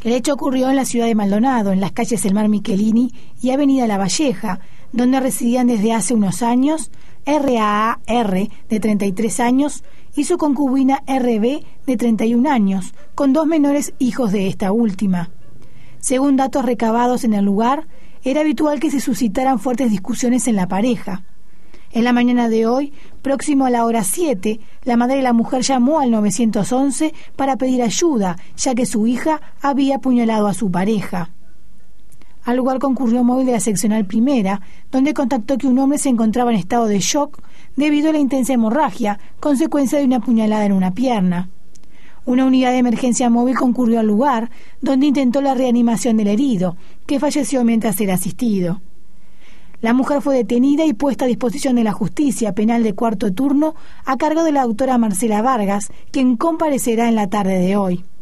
El hecho ocurrió en la ciudad de Maldonado, en las calles El Mar Michelini y Avenida La Valleja, donde residían desde hace unos años R.A.A.R., de 33 años, y su concubina R.B., de 31 años, con 2 menores hijos de esta última. Según datos recabados en el lugar, era habitual que se suscitaran fuertes discusiones en la pareja. En la mañana de hoy, próximo a la hora 7, la madre de la mujer llamó al 911 para pedir ayuda, ya que su hija había apuñalado a su pareja. Al lugar concurrió un móvil de la seccional primera, donde contactó que un hombre se encontraba en estado de shock debido a la intensa hemorragia, consecuencia de una puñalada en una pierna. Una unidad de emergencia móvil concurrió al lugar, donde intentó la reanimación del herido, que falleció mientras era asistido. La mujer fue detenida y puesta a disposición de la justicia penal de cuarto turno a cargo de la doctora Marcela Vargas, quien comparecerá en la tarde de hoy.